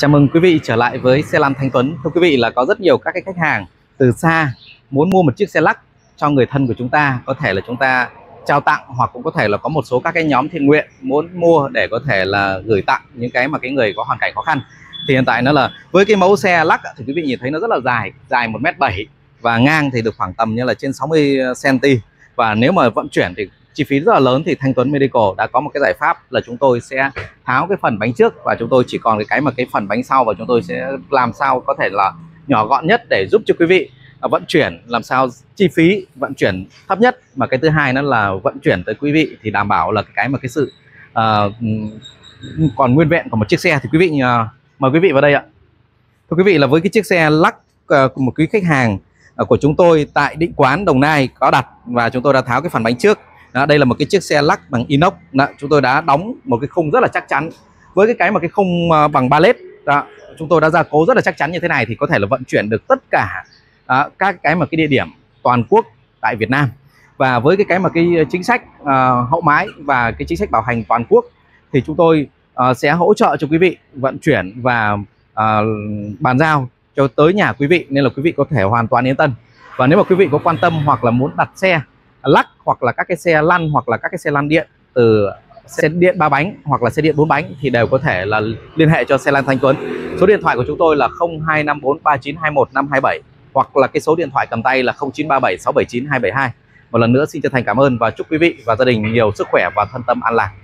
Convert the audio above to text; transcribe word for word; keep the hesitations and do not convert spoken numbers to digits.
Chào mừng quý vị trở lại với Xe Lăn Thanh Tuấn. Thưa quý vị là có rất nhiều các cái khách hàng từ xa muốn mua một chiếc xe lắc cho người thân của chúng ta, có thể là chúng ta trao tặng, hoặc cũng có thể là có một số các cái nhóm thiện nguyện muốn mua để có thể là gửi tặng những cái mà cái người có hoàn cảnh khó khăn. Thì hiện tại nó là với cái mẫu xe lắc thì quý vị nhìn thấy nó rất là dài, dài một mét bảy và ngang thì được khoảng tầm như là trên sáu mươi xăng ti mét. Và nếu mà vận chuyển thì chi phí rất là lớn, thì Thanh Tuấn Medical đã có một cái giải pháp là chúng tôi sẽ tháo cái phần bánh trước và chúng tôi chỉ còn cái cái mà cái phần bánh sau, và chúng tôi sẽ làm sao có thể là nhỏ gọn nhất để giúp cho quý vị vận chuyển làm sao chi phí vận chuyển thấp nhất, mà cái thứ hai nó là vận chuyển tới quý vị thì đảm bảo là cái mà cái sự uh, còn nguyên vẹn của một chiếc xe. Thì quý vị uh, mời quý vị vào đây ạ. Thưa quý vị là với cái chiếc xe lắc uh, của một quý khách hàng uh, của chúng tôi tại Định Quán, Đồng Nai có đặt, và chúng tôi đã tháo cái phần bánh trước. Đó, đây là một cái chiếc xe lắc bằng inox. Đó, chúng tôi đã đóng một cái khung rất là chắc chắn với cái cái mà cái khung uh, bằng ba led. Đó, chúng tôi đã gia cố rất là chắc chắn như thế này thì có thể là vận chuyển được tất cả uh, các cái mà cái địa điểm toàn quốc tại Việt Nam. Và với cái cái mà cái chính sách uh, hậu mái và cái chính sách bảo hành toàn quốc thì chúng tôi uh, sẽ hỗ trợ cho quý vị vận chuyển và uh, bàn giao cho tới nhà quý vị, nên là quý vị có thể hoàn toàn yên tâm. Và nếu mà quý vị có quan tâm hoặc là muốn đặt xe lắc hoặc là các cái xe lăn hoặc là các cái xe lăn điện, từ xe điện ba bánh hoặc là xe điện bốn bánh, thì đều có thể là liên hệ cho Xe Lăn Thanh Tuấn. Số điện thoại của chúng tôi là không hai năm bốn ba chín hai một năm hai bảy, hoặc là cái số điện thoại cầm tay là không chín ba bảy sáu bảy chín hai bảy hai. Một lần nữa xin chân thành cảm ơn và chúc quý vị và gia đình nhiều sức khỏe và thân tâm an lạc.